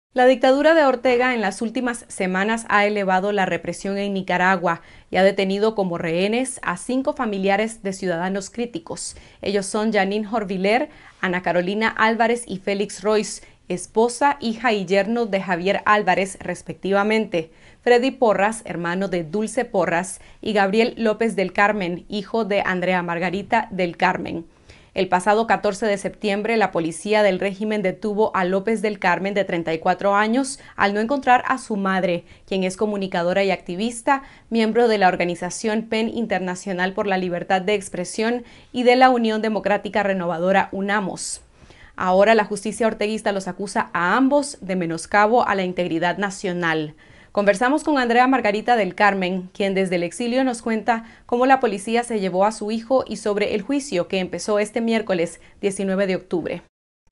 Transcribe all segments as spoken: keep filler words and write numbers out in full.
La dictadura de Ortega en las últimas semanas ha elevado la represión en Nicaragua y ha detenido como rehenes a cinco familiares de ciudadanos críticos. Ellos son Janine Jorviler, Ana Carolina Álvarez y Félix Royce, esposa, hija y yerno de Javier Álvarez, respectivamente. Freddy Porras, hermano de Dulce Porras, y Gabriel López del Carmen, hijo de Andrea Margarita del Carmen. El pasado catorce de septiembre, la policía del régimen detuvo a López del Carmen, de treinta y cuatro años, al no encontrar a su madre, quien es comunicadora y activista, miembro de la organización P E N Internacional por la Libertad de Expresión y de la Unión Democrática Renovadora UNAMOS. Ahora la justicia orteguista los acusa a ambos de menoscabo a la integridad nacional. Conversamos con Andrea Margarita del Carmen, quien desde el exilio nos cuenta cómo la policía se llevó a su hijo y sobre el juicio que empezó este miércoles diecinueve de octubre.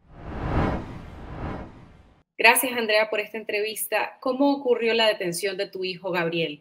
Gracias, Andrea, por esta entrevista. ¿Cómo ocurrió la detención de tu hijo Gabriel?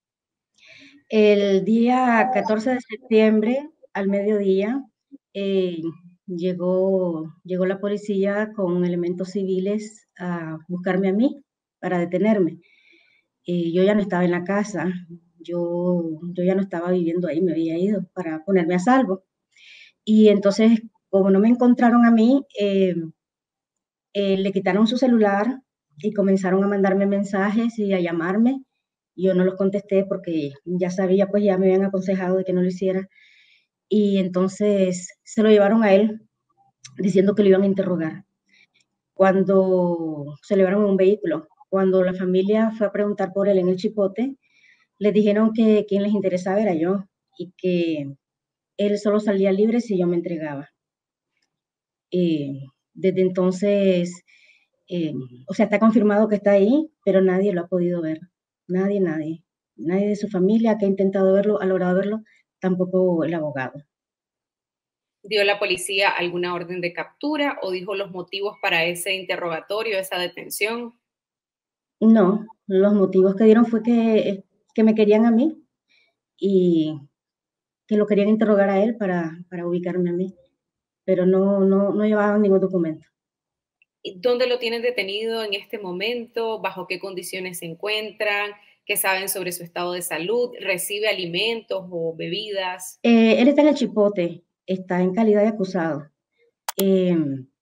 El día catorce de septiembre, al mediodía, eh, llegó, llegó la policía con elementos civiles a buscarme a mí para detenerme. Eh, yo ya no estaba en la casa, yo, yo ya no estaba viviendo ahí, me había ido para ponerme a salvo. Y entonces, como no me encontraron a mí, eh, eh, le quitaron su celular y comenzaron a mandarme mensajes y a llamarme. Yo no los contesté porque ya sabía, pues ya me habían aconsejado de que no lo hiciera. Y entonces se lo llevaron a él diciendo que lo iban a interrogar. Cuando se lo llevaron en un vehículo, cuando la familia fue a preguntar por él en el Chipote, les dijeron que quien les interesaba era yo y que él solo salía libre si yo me entregaba. Eh, desde entonces, eh, o sea, está confirmado que está ahí, pero nadie lo ha podido ver. Nadie, nadie. Nadie de su familia que ha intentado verlo, ha logrado verlo, tampoco el abogado. ¿Dio la policía alguna orden de captura o dijo los motivos para ese interrogatorio, esa detención? No, los motivos que dieron fue que, que me querían a mí y que lo querían interrogar a él para, para ubicarme a mí, pero no, no, no llevaban ningún documento. ¿Dónde lo tienen detenido en este momento? ¿Bajo qué condiciones se encuentran? ¿Qué saben sobre su estado de salud? ¿Recibe alimentos o bebidas? Eh, él está en el Chipote, está en calidad de acusado. Eh,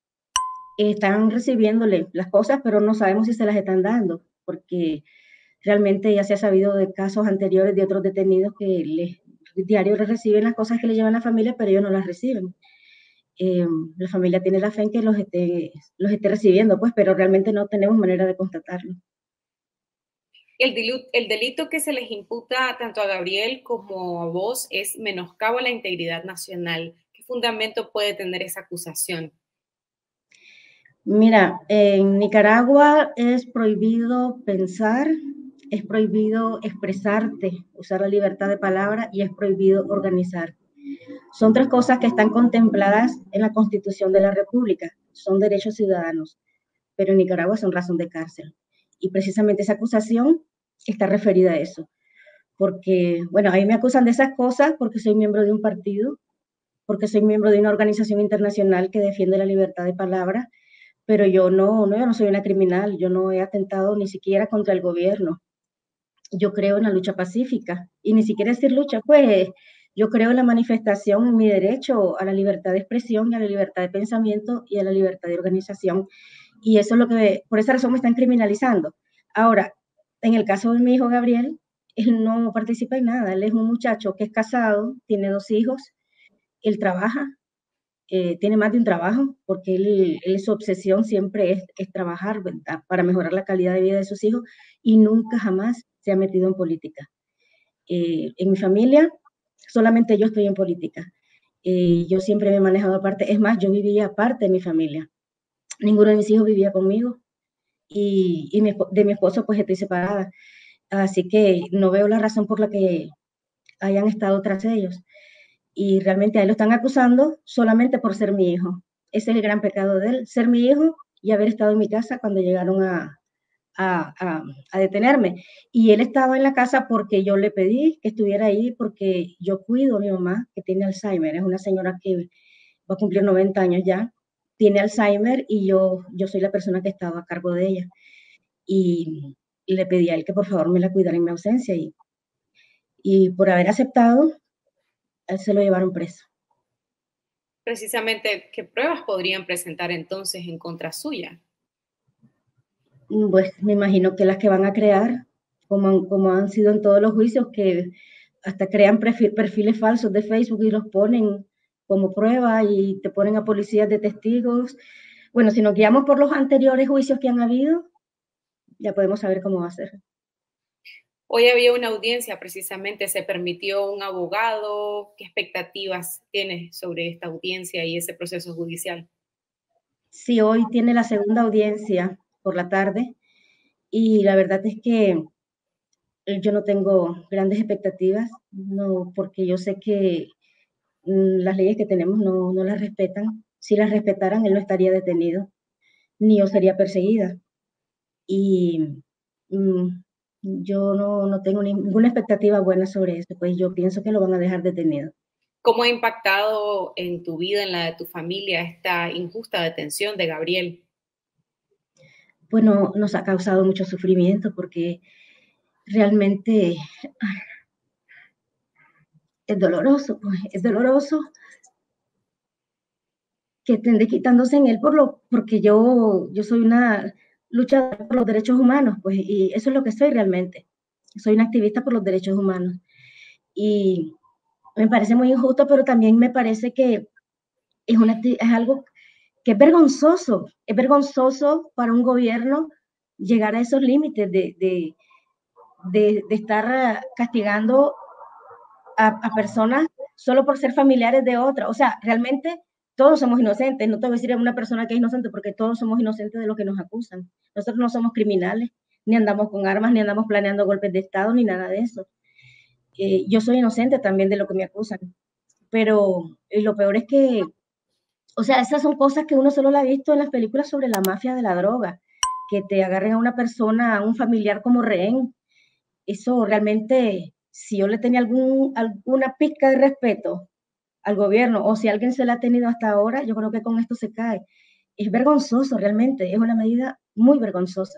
Están recibiéndole las cosas, pero no sabemos si se las están dando, porque realmente ya se ha sabido de casos anteriores de otros detenidos que les, diario les reciben las cosas que le llevan a la familia, pero ellos no las reciben. Eh, la familia tiene la fe en que los esté, los esté recibiendo, pues, pero realmente no tenemos manera de constatarlo. El, dilu- el delito que se les imputa tanto a Gabriel como a vos es menoscabo a la integridad nacional. ¿Qué fundamento puede tener esa acusación? Mira, en Nicaragua es prohibido pensar, es prohibido expresarte, usar la libertad de palabra y es prohibido organizar. Son tres cosas que están contempladas en la Constitución de la República, son derechos ciudadanos, pero en Nicaragua son razón de cárcel. Y precisamente esa acusación está referida a eso, porque, bueno, ahí me acusan de esas cosas porque soy miembro de un partido, porque soy miembro de una organización internacional que defiende la libertad de palabra, pero yo no, no, yo no soy una criminal, yo no he atentado ni siquiera contra el gobierno. Yo creo en la lucha pacífica y ni siquiera decir lucha, pues yo creo en la manifestación, en mi derecho a la libertad de expresión, y a la libertad de pensamiento y a la libertad de organización. Y eso es lo que, por esa razón me están criminalizando. Ahora, en el caso de mi hijo Gabriel, él no participa en nada, él es un muchacho que es casado, tiene dos hijos, él trabaja, eh, tiene más de un trabajo, porque él, él su obsesión siempre es, es trabajar, ¿verdad?, para mejorar la calidad de vida de sus hijos y nunca jamás se ha metido en política. Eh, en mi familia, solamente yo estoy en política. Eh, yo siempre me he manejado aparte, es más, yo vivía aparte de mi familia. Ninguno de mis hijos vivía conmigo y, y mi, de mi esposo pues estoy separada. Así que no veo la razón por la que hayan estado tras ellos. Y realmente a él lo están acusando solamente por ser mi hijo. Ese es el gran pecado de él, ser mi hijo y haber estado en mi casa cuando llegaron a, a, a, a detenerme. Y él estaba en la casa porque yo le pedí que estuviera ahí, porque yo cuido a mi mamá, que tiene Alzheimer, es una señora que va a cumplir noventa años ya, tiene Alzheimer y yo, yo soy la persona que estaba a cargo de ella. y, y le pedí a él que por favor me la cuidara en mi ausencia y, y por haber aceptado, a él se lo llevaron preso. Precisamente, ¿qué pruebas podrían presentar entonces en contra suya? Pues me imagino que las que van a crear, como han, como han sido en todos los juicios, que hasta crean perfiles falsos de Facebook y los ponen como prueba y te ponen a policías de testigos. Bueno, si nos guiamos por los anteriores juicios que han habido, ya podemos saber cómo va a ser. Hoy había una audiencia, precisamente, se permitió un abogado. ¿Qué expectativas tienes sobre esta audiencia y ese proceso judicial? Sí, hoy tiene la segunda audiencia por la tarde y la verdad es que yo no tengo grandes expectativas, no, porque yo sé que mm, las leyes que tenemos no, no las respetan. Si las respetaran, él no estaría detenido, ni yo sería perseguida. Y mm, yo no, no tengo ninguna expectativa buena sobre eso, pues yo pienso que lo van a dejar detenido. ¿Cómo ha impactado en tu vida, en la de tu familia, esta injusta detención de Gabriel? Bueno, nos ha causado mucho sufrimiento porque realmente ay, es doloroso, pues es doloroso que estén quitándose en él por lo, porque yo, yo soy una luchadora por los derechos humanos, pues, y eso es lo que soy realmente. Soy una activista por los derechos humanos. Y me parece muy injusto, pero también me parece que es, una, es algo que es vergonzoso, es vergonzoso para un gobierno llegar a esos límites de, de, de, de estar castigando a, a personas solo por ser familiares de otra. O sea, realmente todos somos inocentes. No te voy a decir a una persona que es inocente porque todos somos inocentes de lo que nos acusan. Nosotros no somos criminales, ni andamos con armas, ni andamos planeando golpes de Estado, ni nada de eso. Eh, yo soy inocente también de lo que me acusan. Pero eh, lo peor es que, o sea, esas son cosas que uno solo la ha visto en las películas sobre la mafia de la droga, que te agarren a una persona, a un familiar como rehén. Eso realmente, si yo le tenía algún, alguna pizca de respeto al gobierno o si alguien se la ha tenido hasta ahora, yo creo que con esto se cae. Es vergonzoso realmente, es una medida muy vergonzosa.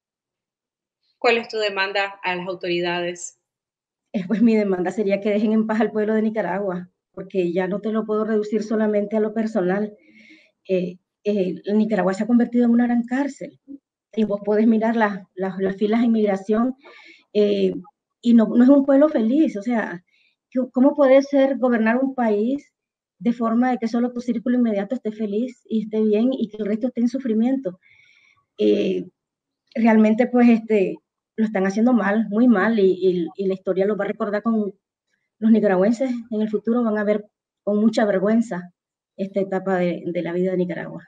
¿Cuál es tu demanda a las autoridades? Eh, Pues mi demanda sería que dejen en paz al pueblo de Nicaragua, porque ya no te lo puedo reducir solamente a lo personal. Eh, eh, Nicaragua se ha convertido en una gran cárcel y vos podés mirar las, las, las filas de inmigración eh, y no, no es un pueblo feliz, o sea, ¿cómo puede ser gobernar un país de forma de que solo tu círculo inmediato esté feliz y esté bien y que el resto esté en sufrimiento? Eh, realmente pues este, lo están haciendo mal, muy mal y, y, y la historia lo va a recordar con los nicaragüenses en el futuro, van a ver con mucha vergüenza esta etapa de, de la vida de Nicaragua.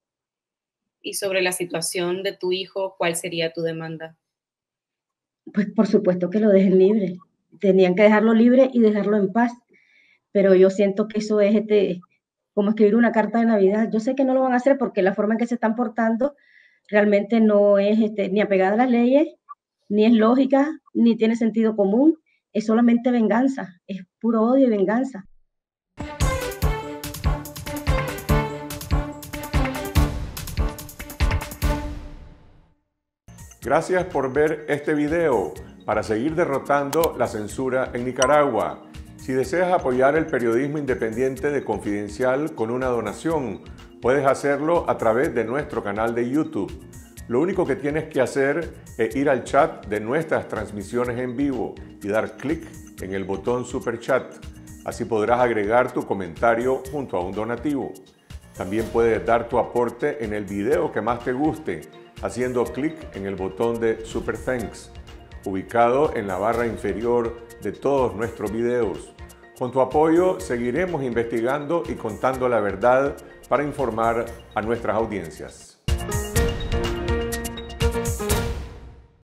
Y sobre la situación de tu hijo, ¿cuál sería tu demanda? Pues por supuesto que lo dejen libre. Tenían que dejarlo libre y dejarlo en paz. Pero yo siento que eso es este, como escribir una carta de Navidad. Yo sé que no lo van a hacer porque la forma en que se están portando realmente no es este, ni apegada a las leyes, ni es lógica, ni tiene sentido común. Es solamente venganza, es puro odio y venganza. Gracias por ver este video para seguir derrotando la censura en Nicaragua. Si deseas apoyar el periodismo independiente de Confidencial con una donación, puedes hacerlo a través de nuestro canal de YouTube. Lo único que tienes que hacer es ir al chat de nuestras transmisiones en vivo y dar clic en el botón Super Chat. Así podrás agregar tu comentario junto a un donativo. También puedes dar tu aporte en el video que más te guste, haciendo clic en el botón de Super Thanks, ubicado en la barra inferior de todos nuestros videos. Con tu apoyo seguiremos investigando y contando la verdad para informar a nuestras audiencias.